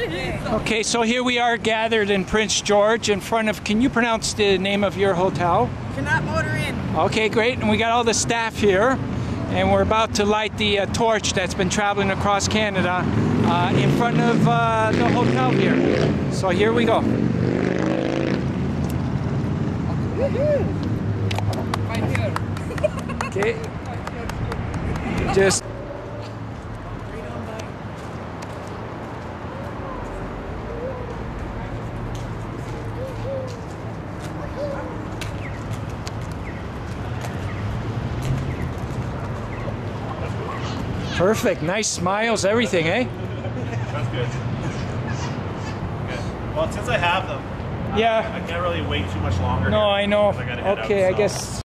Okay, so here we are gathered in Prince George in front of, can you pronounce the name of your hotel? Cannot motor in. Okay, great, and we got all the staff here, and we're about to light the torch that's been traveling across Canada in front of the hotel here. So here we go. Right here. Okay, just perfect, nice smiles, everything, eh? That's good. Well, since I have them, Yeah. I can't really wait too much longer. No, here, I know. 'cause I gotta head out, Okay, I so. guess.